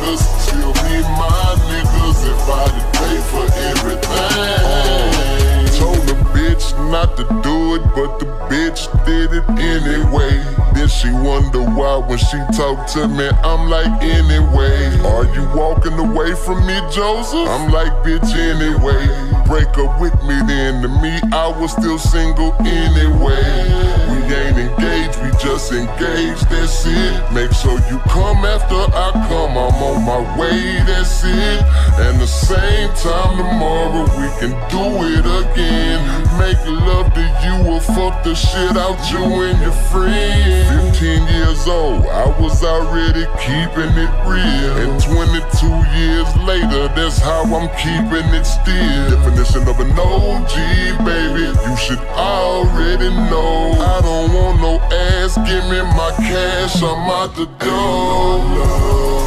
niggas still be my niggas if I did pay for everything. Told the bitch not to do it, but the bitch did it anyway. Then she wonder why when she talk to me, I'm like, anyway. Are you walking away from me, Joseph? I'm like, bitch, anyway. Break up with me, then to me, I was still single anyway. We ain't engaged, we just engaged, that's it. Make sure you come after I come, I'm on my way, that's it. And the same time tomorrow, we can do it again. Make love to you or fuck the shit out you and your friend. 15 years old, I was already keeping it real. And 22 years later, that's how I'm keeping it still. Definition of an OG, baby, you should already know. I don't want no ass, give me my cash, I'm out the door.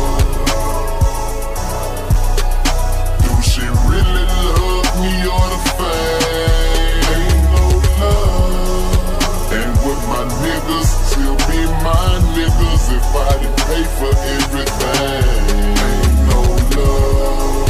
Do she really love me or the fame? Ain't no love. And would my niggas still be my niggas if I didn't pay for everything? Ain't no love.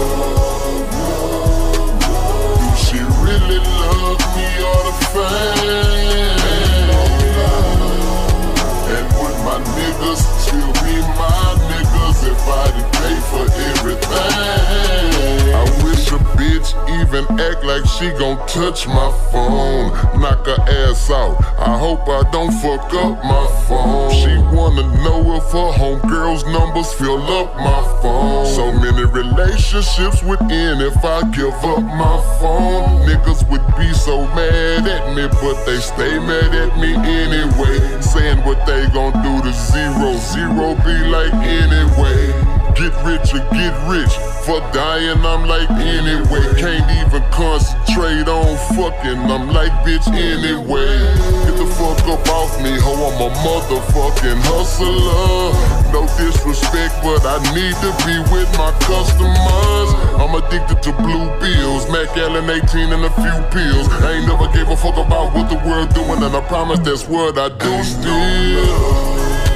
Do she really love me or the fame? Ain't no love. And would my niggas still be my niggas if I didn't pay for everything? I wish a bitch even act like she gon' touch my phone. Knock her ass out, I hope I don't fuck up my phone. She wanna know if her homegirl's numbers fill up my phone. So many relationships would end if I give up my phone. Niggas would be so mad at me, but they stay mad at me anyway. Saying what they gon' do to zero, zero be like anyway. Get rich or get rich, for dying I'm like anyway. Can't even concentrate on fucking, I'm like bitch anyway. Get the fuck up off me, ho, I'm a motherfucking hustler. No disrespect, but I need to be with my customers. I'm addicted to blue bills, Mac Allen 18 and a few pills. I ain't never gave a fuck about what the world doing, and I promise that's what I do still.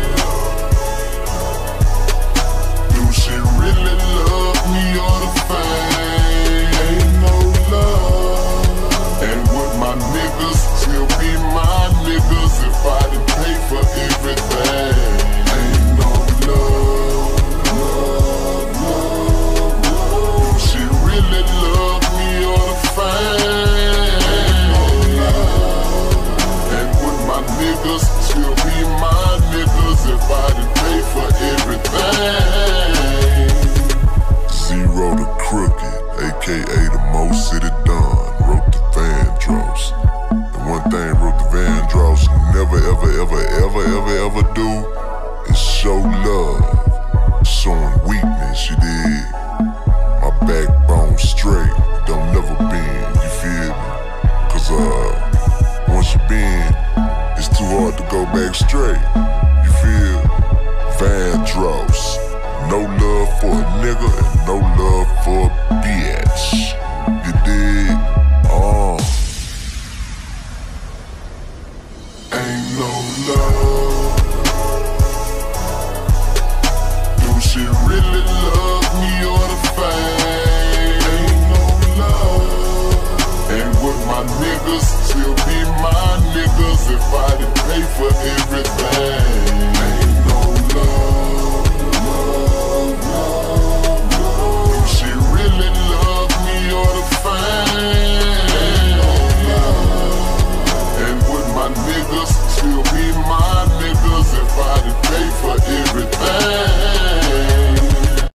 Really love me or the fame? Ain't no love. And would my niggas still be my niggas if I didn't pay for everything? Ain't no love. Do she really love me or the fame? Ain't no love. And would my niggas still be my niggas if I didn't pay for everything? Zero the Crooked, aka the Mo City Don, wrote the Vandross. And one thing wrote the Vandross never ever do is show love. Showing weakness, you dig? My backbone straight, don't never bend, you feel me? Cause once you bend, it's too hard to go back straight, you feel? Vandross. No love for a nigga and no love for a bitch. You dig? Ain't no love. Do she really love me or the fame? Ain't no love. And would my niggas still be my niggas if I didn't pay for everything? Ain't no love.